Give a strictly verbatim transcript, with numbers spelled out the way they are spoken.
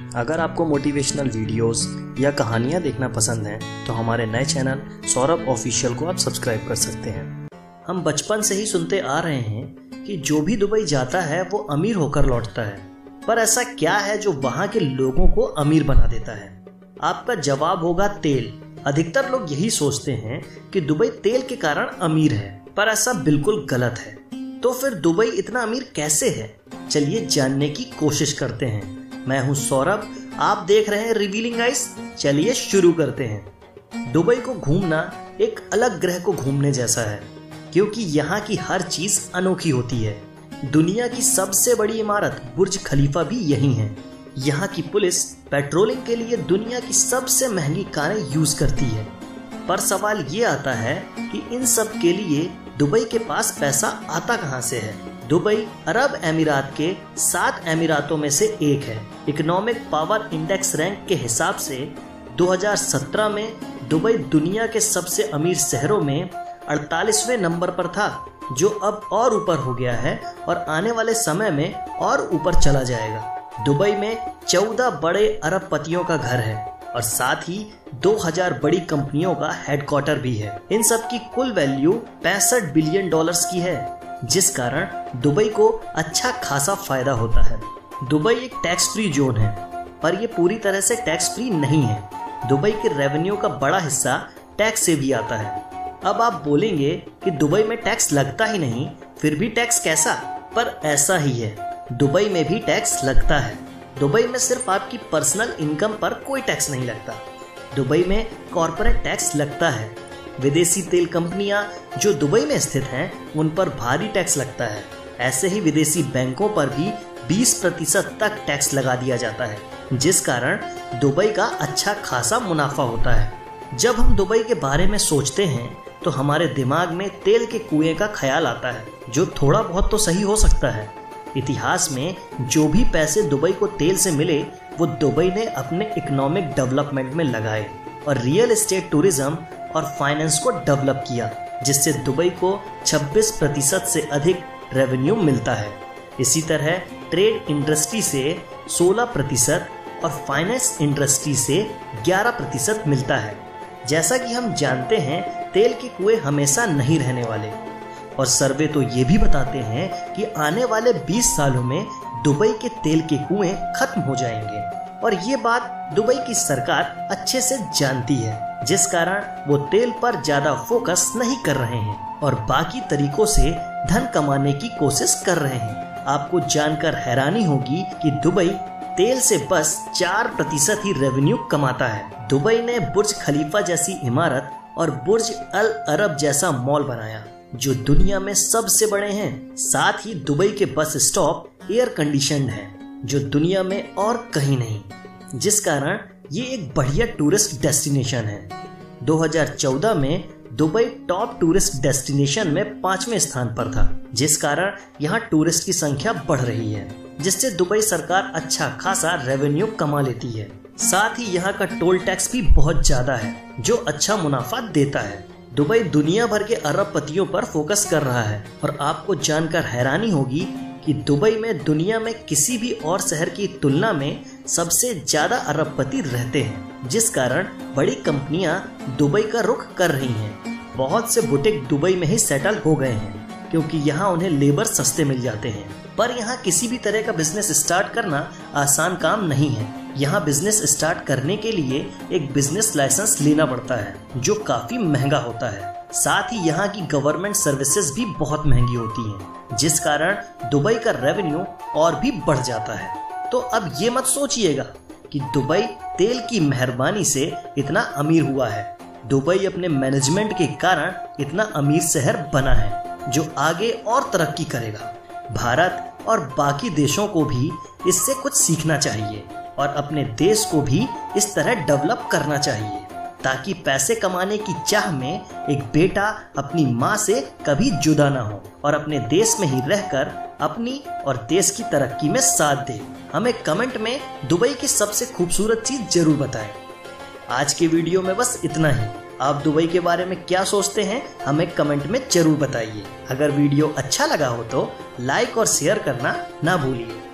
अगर आपको motivational videos या कहानियाँ देखना पसंद हैं तो हमारे नए चैनल सौरभ ऑफिशियल को आप सब्सक्राइब कर सकते हैं। हम बचपन से ही सुनते आ रहे हैं कि जो भी दुबई जाता है वो अमीर होकर लौटता है, पर ऐसा क्या है जो वहाँ के लोगों को अमीर बना देता है? आपका जवाब होगा तेल। अधिकतर लोग यही सोचते हैं कि दुबई तेल के कारण अमीर है, पर ऐसा बिल्कुल गलत है। तो फिर दुबई इतना अमीर कैसे है? चलिए जानने की कोशिश करते हैं। मैं हूं सौरभ, आप देख रहे हैं रिवीलिंग आइज। चलिए शुरू करते हैं। दुबई को घूमना एक अलग ग्रह को घूमने जैसा है, क्योंकि यहाँ की हर चीज अनोखी होती है। दुनिया की सबसे बड़ी इमारत बुर्ज खलीफा भी यही है। यहाँ की पुलिस पेट्रोलिंग के लिए दुनिया की सबसे महंगी कारें यूज करती है। पर सवाल ये आता है कि इन सब के लिए दुबई के पास पैसा आता कहाँ से है? दुबई अरब अमीरात के सात अमीरातों में से एक है। इकोनॉमिक पावर इंडेक्स रैंक के हिसाब से दो हज़ार सत्रह में दुबई दुनिया के सबसे अमीर शहरों में अड़तालीसवें नंबर पर था, जो अब और ऊपर हो गया है और आने वाले समय में और ऊपर चला जाएगा। दुबई में चौदह बड़े अरबपतियों का घर है और साथ ही दो हज़ार बड़ी कंपनियों का हेडक्वार्टर भी है। इन सब की कुल वैल्यू पैंसठ बिलियन डॉलर्स की है, जिस कारण दुबई को अच्छा खासा फायदा होता है। दुबई एक टैक्स फ्री जोन है, पर यह पूरी तरह से टैक्स फ्री नहीं है। दुबई के रेवेन्यू का बड़ा हिस्सा टैक्स से भी आता है। अब आप बोलेंगे कि दुबई में टैक्स लगता ही नहीं, फिर भी टैक्स कैसा? पर ऐसा ही है, दुबई में भी टैक्स लगता है। दुबई में सिर्फ आपकी पर्सनल इनकम पर कोई टैक्स नहीं लगता। दुबई में कॉर्पोरेट टैक्स लगता है। विदेशी तेल कंपनियां जो दुबई में स्थित हैं, उन पर भारी टैक्स लगता है। ऐसे ही विदेशी बैंकों पर भी बीस प्रतिशत तक टैक्स लगा दिया जाता है, जिस कारण दुबई का अच्छा खासा मुनाफा होता है। जब हम दुबई के बारे में सोचते हैं तो हमारे दिमाग में तेल के कुएं का ख्याल आता है, जो थोड़ा बहुत तो सही हो सकता है। इतिहास में जो भी पैसे दुबई को तेल से मिले, वो दुबई ने अपने इकोनॉमिक डेवलपमेंट में लगाए और रियल एस्टेट, टूरिज्म और फाइनेंस को डेवलप किया, जिससे दुबई को छब्बीस प्रतिशत से अधिक रेवेन्यू मिलता है। इसी तरह ट्रेड इंडस्ट्री से सोलह प्रतिशत और फाइनेंस इंडस्ट्री से ग्यारह प्रतिशत मिलता है। जैसा कि हम जानते हैं, तेल के कुएं हमेशा नहीं रहने वाले और सर्वे तो ये भी बताते हैं कि आने वाले बीस सालों में दुबई के तेल के कुएं खत्म हो जाएंगे और ये बात दुबई की सरकार अच्छे से जानती है, जिस कारण वो तेल पर ज्यादा फोकस नहीं कर रहे हैं और बाकी तरीकों से धन कमाने की कोशिश कर रहे हैं। आपको जानकर हैरानी होगी कि दुबई तेल से बस चार प्रतिशत ही रेवेन्यू कमाता है। दुबई ने बुर्ज खलीफा जैसी इमारत और बुर्ज अल अरब जैसा मॉल बनाया, जो दुनिया में सबसे बड़े हैं। साथ ही दुबई के बस स्टॉप एयर कंडीशनड हैं, जो दुनिया में और कहीं नहीं, जिस कारण ये एक बढ़िया टूरिस्ट डेस्टिनेशन है। दो हज़ार चौदह में दुबई टॉप टूरिस्ट डेस्टिनेशन में पांचवें स्थान पर था, जिस कारण यहाँ टूरिस्ट की संख्या बढ़ रही है, जिससे दुबई सरकार अच्छा खासा रेवेन्यू कमा लेती है। साथ ही यहाँ का टोल टैक्स भी बहुत ज्यादा है, जो अच्छा मुनाफा देता है। दुबई दुनिया भर के अरबपतियों पर फोकस कर रहा है और आपको जानकर हैरानी होगी कि दुबई में दुनिया में किसी भी और शहर की तुलना में सबसे ज्यादा अरबपति रहते हैं, जिस कारण बड़ी कंपनियां दुबई का रुख कर रही हैं। बहुत से बुटीक दुबई में ही सेटल हो गए हैं, क्योंकि यहाँ उन्हें लेबर सस्ते मिल जाते हैं। पर यहाँ किसी भी तरह का बिजनेस स्टार्ट करना आसान काम नहीं है। यहाँ बिजनेस स्टार्ट करने के लिए एक बिजनेस लाइसेंस लेना पड़ता है, जो काफी महंगा होता है। साथ ही यहाँ की गवर्नमेंट सर्विसेज भी बहुत महंगी होती हैं, जिस कारण दुबई का रेवेन्यू और भी बढ़ जाता है। तो अब ये मत सोचिएगा कि दुबई तेल की मेहरबानी से इतना अमीर हुआ है। दुबई अपने मैनेजमेंट के कारण इतना अमीर शहर बना है, जो आगे और तरक्की करेगा। भारत और बाकी देशों को भी इससे कुछ सीखना चाहिए और अपने देश को भी इस तरह डेवलप करना चाहिए, ताकि पैसे कमाने की चाह में एक बेटा अपनी माँ से कभी जुदा ना हो और अपने देश में ही रहकर अपनी और देश की तरक्की में साथ दे। हमें कमेंट में दुबई की सबसे खूबसूरत चीज जरूर बताएं। आज के वीडियो में बस इतना ही। आप दुबई के बारे में क्या सोचते हैं, हमें कमेंट में जरूर बताइए। अगर वीडियो अच्छा लगा हो तो लाइक और शेयर करना ना भूलिए।